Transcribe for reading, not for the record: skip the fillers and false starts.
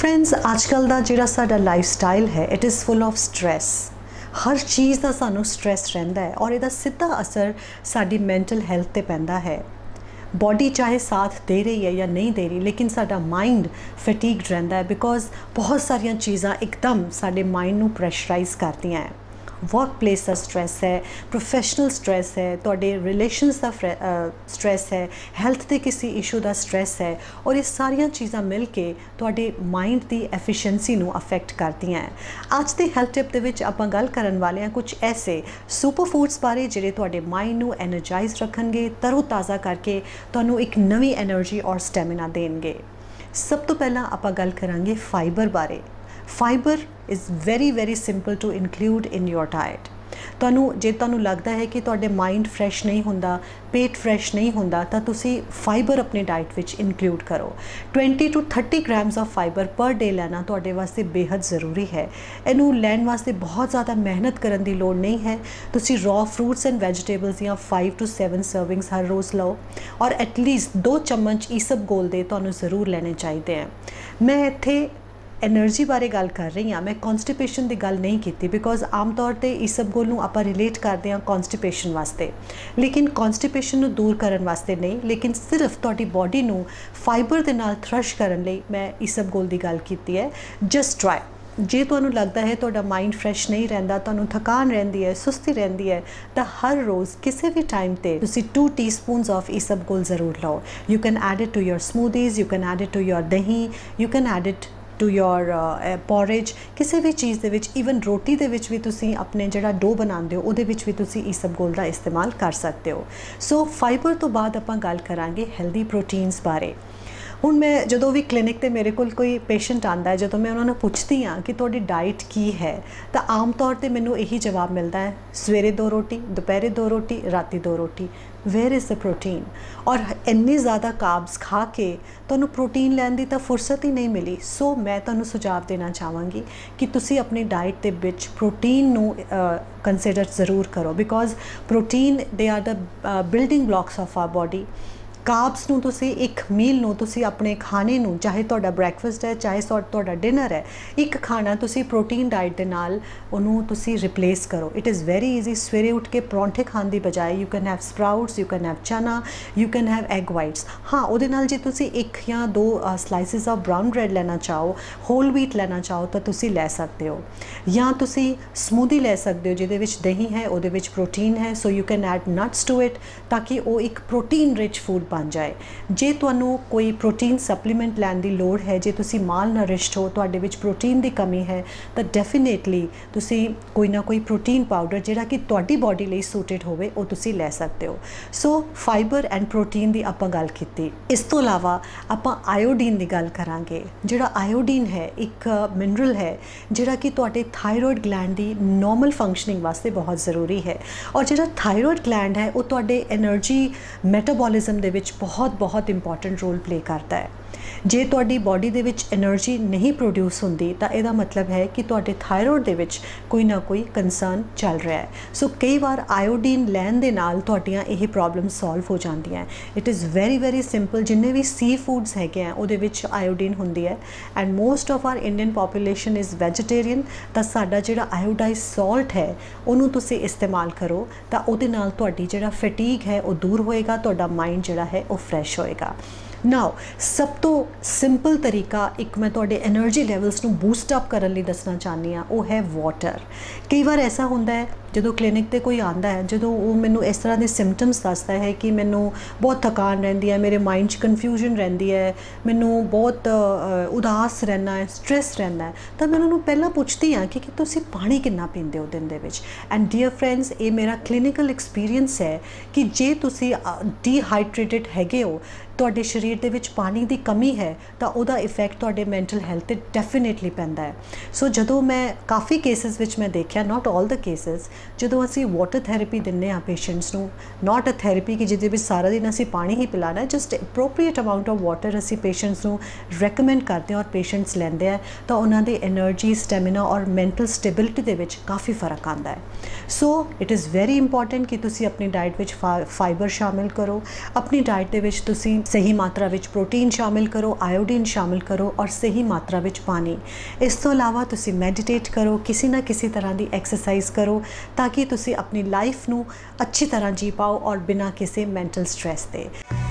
Friends आजकल का जिहड़ा साडा लाइफ स्टाइल है it is full of stress. हर चीज़ का सानू स्ट्रैस रहिंदा है और इहदा सीधा असर साडी मैंटल हैल्थ ते पैंदा है। बॉडी चाहे साथ दे रही है या नहीं दे रही, लेकिन साडा माइंड फटीग्ड रहिंदा है बिकॉज बहुत सारिया चीज़ां एकदम साडे माइंड नू प्रैशराइज करदियां हैं। वर्क प्लेस का स्ट्रैस है, प्रोफैशनल स्ट्रैस है, तुहाडे रिलेशनस का स्ट्रैस है, हैल्थ के किसी इशू का स्ट्रैस है और ये सारिया चीज़ां मिल के तुहाडे माइंड की एफिशिएंसी नू अफेक्ट करदियां हैं। अज दे हैल्थ टिप दे विच आपां गल करन वाले हैं कुछ ऐसे सुपर फूड्स बारे जिहड़े तुहाडे माइंड नू एनर्जाइज रखणगे, तरोताज़ा करके तुहानू एक नवी एनर्जी और स्टैमिना देणगे। सब तो पहला आपां गल करांगे फाइबर बारे। Fibre is very simple to include in your diet. जे तुहानू लगता है कि तुहाडे माइंड फ्रैश नहीं होंदा, पेट फ्रैश नहीं होंदा, तो तुसी फाइबर अपने डाइट विच इनकलूड करो। 20 to 30 grams of fibre per day लेना तुहाडे वास्ते बेहद ज़रूरी है। इनू लैण वास्ते बहुत ज़्यादा मेहनत करन दी लोड़ नहीं है। तुसी रॉ फ्रूट्स एंड वैजिटेबल्स या 5 to 7 सर्विंग्स हर रोज़ लो और एटलीस्ट 2 चम्मच ईसबगोल दे तुहानू ज़रूर लेने चाहिए हैं। मैं इत्थे एनर्जी बारे गल कर रही हाँ, मैं कॉन्स्टिपेशन की गल नहीं की बिकॉज आम तौर पर ईसबगोल नू आपां रिलेट करते हैं कॉन्स्टिपेशन वास्ते, लेकिन कॉन्स्टिपेशन नू दूर करन वास्ते नहीं, लेकिन सिर्फ तुहाडी बॉडी नू फाइबर दे नाल थ्रश करन लई मैं ईसबगोल की गल की है। Just try. जे तुहानू लगता है तुहाडा माइंड फ्रैश नहीं रहिंदा, तुहानू थकान रहिंदी है, सुस्ती रहिंदी है, तो हर रोज़ किसी भी टाइम ते तुसी 2 टीस्पून्स ऑफ ईसबगोल ज़रूर लो। You can add it to your smoothies, you can add it to your dahi, you can add it to your porridge, किसी भी चीज़ दे विच, ईवन रोटी दे विच भी तुसी अपने जिहड़ा डो बनाते हो उहदे विच भी तुसी ईसबगोल का इस्तेमाल कर सकते हो। सो फाइबर तो बाद आपां गल करांगे हेल्दी प्रोटीन्स बारे। हुण मैं जदों भी क्लिनिक ते मेरे कोल कोई पेशेंट आंदा है, जदों मैं उन्होंने पुछदी हाँ कि तुहाडी डाइट की है, तो आम तौर पर मैनू यही जवाब मिलता है, सवेरे 2 रोटी, दोपहरे 2 रोटी, राती 2 रोटी। Where is the protein? और इन्नी ज़्यादा कार्ब्स खा के तुहानू प्रोटीन लैण दी तां फुर्सत ही नहीं मिली। सो मैं तुहानू सुझाव देना चाहांगी कि तुसी अपनी डाइट दे विच प्रोटीन नू कंसिडर ज़रूर करो because protein they are the building blocks of our body. Carbs नू तुसी एक मील नू तुसी अपने खाने नू, चाहे तुहाडा ब्रैकफास्ट है चाहे तुहाडा डिनर है, एक खाना तुसी प्रोटीन डाइट दे नाल उन्होंने तुसी रिप्लेस करो। It is very easy. सवेरे उठ के परौंठे खाने की बजाय you can have sprouts, you can have chana, you can have egg whites. हाँ, उहदे नाल जे तुसी 1 या 2 स्लाइसिस ऑफ ब्राउन ब्रैड लेना चाहो, होल व्हीट लेना चाहो तो तुसी ले सकते हो, या तुसी स्मूदी ले सकते हो जिहदे विच दही है, उहदे विच प्रोटीन है। So you can add nuts to it ताकि वो एक प्रोटीन रिच फूड बन जाए। जे तुहानू कोई प्रोटीन सप्लीमेंट लैण दी लोड़ है, जे तुसी माल नरिश्ड हो, तुहाडे विच प्रोटीन की कमी है, तो डेफिनेटली तुसी कोई ना कोई प्रोटीन पाउडर जिहड़ा कि तुहाडी बॉडी लई सूटेड होवे वो तुसी ले सकते हो। सो फाइबर एंड प्रोटीन की आपां गल कीती। इस तो इलावा आपां आयोडीन की गल करांगे। जिहड़ा आयोडीन है एक मिनरल है जिहड़ा कि तुहाडे थायरॉयड ग्लैंड की नॉर्मल फंक्शनिंग वास्ते बहुत ज़रूरी है और जिहड़ा थायरॉयड ग्लैंड है वो तुहाडे एनर्जी मैटाबॉलिज्म दे विच बहुत इंपॉर्टेंट रोल प्ले करता है। जे तुहाडी बॉडी दे विच एनर्जी नहीं प्रोड्यूस होंदी तो यदा मतलब है कि तुहाडे थायरॉयड दे विच कोई ना कोई कंसर्न चल रहा है। सो कई बार आयोडीन लैण दे नाल तुहाडियां यह प्रॉब्लम सॉल्व हो जाती हैं। It is very simple. जिन्ने भी सी फूड्स है उहदे विच आयोडीन होंदी है and most of our Indian population is vegetarian. तो साडा जिहड़ा आयोडाइज सॉल्ट है उन्होंने तुसी इस्तेमाल करो तो उहदे नाल तुहाडी जिहड़ा फटीग है वो दूर होएगा, तुहाडा माइंड जिहड़ा है वो फ्रैश होएगा। नाउ सब तो सिंपल तरीका एक मैं तुहाडे एनर्जी लैवल्स नू बूस्टअप करने दसना चाहती हाँ, वो है वाटर। कई बार ऐसा होंदा है जो क्लिनिक ते कोई आता है, जो वो मैनू इस तरह के सिम्पटम्स दसदा है कि मैनू बहुत थकान रहिंदी है, मेरे माइंड च कन्फ्यूजन रहिंदी है, मैनू बहुत उदास रहना है, स्ट्रैस रहना है, तो मैं उन्होंने पहला पुछती हाँ कि तुसी पानी कितना पींदे हो दिन दे विच। एंड डियर फ्रेंड्स, ये मेरा क्लिनिकल एक्सपीरियंस है कि जे तुसी डिहाइड्रेटेड हैगे हो, तुहाडे शरीर दे विच पानी की कमी है, तो उहदा इफैक्ट तुहाडे मैंटल हैल्थ ते डेफिनेटली पैंदा है। सो जदों मैं काफ़ी केसेस विच मैं देखा, नॉट ऑल द केसेस, जदों असी वाटर थैरेपी दिंदे आ पेशेंट्स नू, नॉट अ थैरेपी कि जिहदे विच सारा दिन असी पानी ही पिलाना है, just appropriate amount of water असी पेशेंट्स नू रैकमेंड करते हैं और पेशेंट्स लैंदे हैं, तो उन्हां दे एनर्जी, स्टैमिना और मैंटल स्टेबिलिटी दे विच काफ़ी फर्क आता है। So it is very important कि तुसी अपनी डाइट विच फाइबर शामिल करो। अपनी डाइट दे विच तुसी ਸਹੀ ਮਾਤਰਾ ਵਿੱਚ ਪ੍ਰੋਟੀਨ ਸ਼ਾਮਿਲ ਕਰੋ, ਆਇਓਡੀਨ ਸ਼ਾਮਿਲ ਕਰੋ ਔਰ ਸਹੀ ਮਾਤਰਾ ਵਿੱਚ ਪਾਣੀ। ਇਸ ਤੋਂ ਇਲਾਵਾ ਤੁਸੀਂ ਮੈਡੀਟੇਟ ਕਰੋ, ਕਿਸੇ ਨਾ ਕਿਸੇ ਤਰ੍ਹਾਂ ਦੀ ਐਕਸਰਸਾਈਜ਼ ਕਰੋ ਤਾਂ ਕਿ ਤੁਸੀਂ ਆਪਣੀ ਲਾਈਫ ਨੂੰ ਅੱਛੀ ਤਰ੍ਹਾਂ ਜੀ ਪਾਓ ਔਰ ਬਿਨਾਂ ਕਿਸੇ ਮੈਂਟਲ ਸਟ੍ਰੈਸ ਦੇ।